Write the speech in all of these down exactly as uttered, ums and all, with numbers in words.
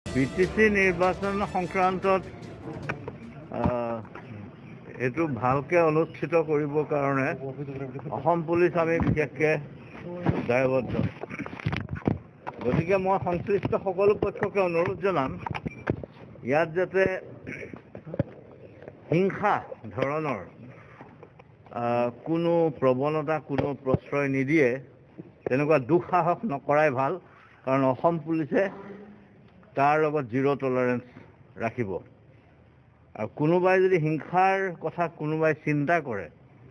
B T C নিৰ্বাচন সংক্ৰান্তত এইটো ভালকে অনুষ্ঠিত কৰিবৰ কাৰণে অসম পুলিচ আমি বিশেষকৈ দায়বদ্ধ। গতিকে মই সংশ্লিষ্ট সকলো পক্ষকে অনুৰোধ জনাম ইয়াত যাতে হিংসা ধৰণৰ কোনো প্ৰৱণতা কোনো প্ৰশ্ৰয় নিদিয়ে, তেনেকুৱা দুঃসাহস নকৰাই ভাল। কাৰণ অসম পুলিচে তাৰ লগত জিৰ' টলাৰেঞ্চ ৰাখিব। আৰু কোনোবাই যদি হিংসাৰ কথা কোনোবাই চিন্তা কৰে,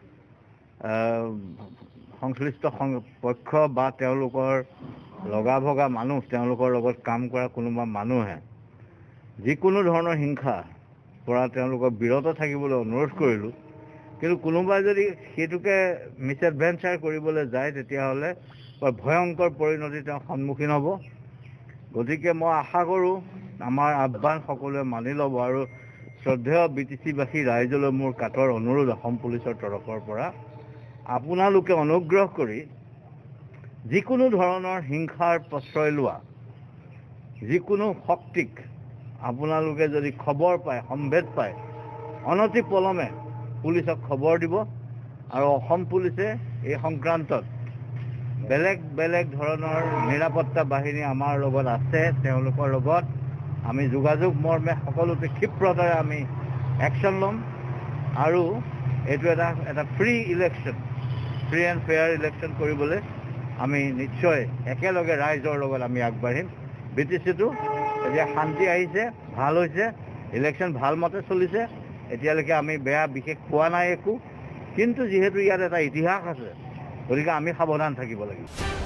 সংশ্লিষ্ট পক্ষ বা তেওঁলোকৰ লগা ভগা মানুহ, তেওঁলোকৰ লগত কাম কৰা কোনোবা মানুহে যিকোনো ধৰণৰ হিংসা পৰা তেওঁলোকক বিৰত থাকিবলৈ অনুৰোধ কৰিলোঁ। কিন্তু কোনোবাই যদি সেইটোকে মিছ এডভেঞ্চাৰ কৰিবলৈ যায়, তেতিয়াহ'লে বৰ ভয়ংকৰ পৰিণতি তেওঁ সন্মুখীন হ'ব। গতিকে মই আশা কৰোঁ আমাৰ আহ্বান সকলোৱে মানি ল'ব। আৰু শ্ৰদ্ধেয় বি টি চিবাসী ৰাইজলৈ মোৰ কাটৰ অনুৰোধ অসম পুলিচৰ তৰফৰ পৰা, আপোনালোকে অনুগ্ৰহ কৰি যিকোনো ধৰণৰ হিংসাৰ প্ৰশ্ৰয় লোৱা যিকোনো শক্তিক আপোনালোকে যদি খবৰ পায়, সম্ভেদ পায়, অনতি পলমে পুলিচক খবৰ দিব। আৰু অসম পুলিচে এই সংক্ৰান্তত বেলেগ বেলেগ ধৰণৰ নিৰাপত্তা বাহিনী আমাৰ লগত আছে, তেওঁলোকৰ লগত আমি যোগাযোগ মৰ্মে সকলোতে ক্ষিপ্ৰতাৰে আমি একশ্যন ল'ম। আৰু এইটো এটা এটা free election, free and fair election কৰিবলৈ আমি নিশ্চয় একেলগে ৰাইজৰ লগত আমি আগবাঢ়িম। বি টি চিটো এতিয়া শান্তি আহিছে, ভাল হৈছে, ইলেকশ্যন ভাল মতে চলিছে। এতিয়ালৈকে আমি বেয়া বিশেষ পোৱা নাই একো। কিন্তু যিহেতু ইয়াত এটা ইতিহাস আছে, গতিকে আমি সাৱধান থাকিব লাগিব।